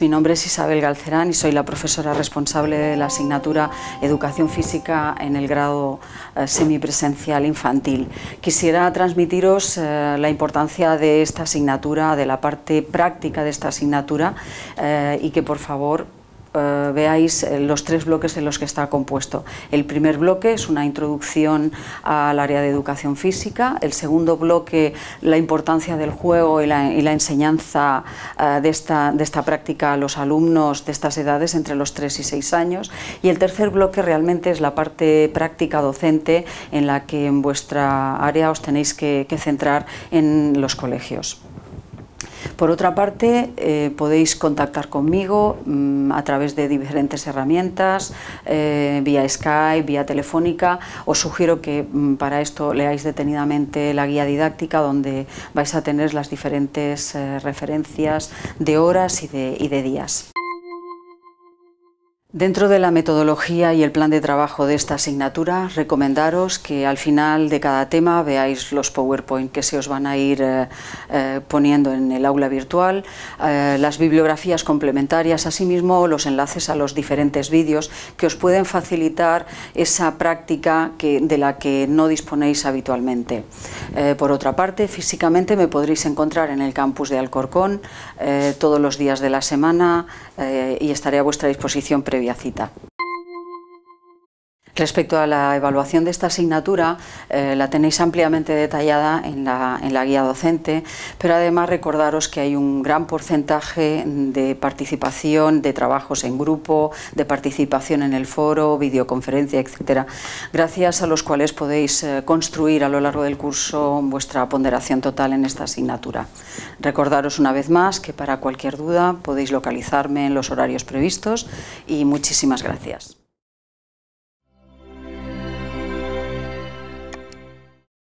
Mi nombre es Isabel Galcerán y soy la profesora responsable de la asignatura Educación Física en el grado semipresencial infantil. Quisiera transmitiros la importancia de esta asignatura, de la parte práctica de esta asignatura y que por favor veáis los tres bloques en los que está compuesto. El primer bloque es una introducción al área de educación física, el segundo bloque la importancia del juego y la enseñanza de esta práctica a los alumnos de estas edades entre los 3 y 6 años, y el tercer bloque realmente es la parte práctica docente en la que en vuestra área os tenéis que centrar en los colegios. Por otra parte, podéis contactar conmigo a través de diferentes herramientas, vía Skype, vía telefónica. Os sugiero que para esto leáis detenidamente la guía didáctica, donde vais a tener las diferentes referencias de horas y de días. Dentro de la metodología y el plan de trabajo de esta asignatura, recomendaros que al final de cada tema veáis los PowerPoint que se os van a ir poniendo en el aula virtual, las bibliografías complementarias, asimismo los enlaces a los diferentes vídeos que os pueden facilitar esa práctica de la que no disponéis habitualmente. Por otra parte, físicamente me podréis encontrar en el campus de Alcorcón todos los días de la semana y estaré a vuestra disposición previa cita. Respecto a la evaluación de esta asignatura, la tenéis ampliamente detallada en la guía docente, pero además recordaros que hay un gran porcentaje de participación, de trabajos en grupo, de participación en el foro, videoconferencia, etcétera, gracias a los cuales podéis construir a lo largo del curso vuestra ponderación total en esta asignatura. Recordaros una vez más que para cualquier duda podéis localizarme en los horarios previstos y muchísimas gracias.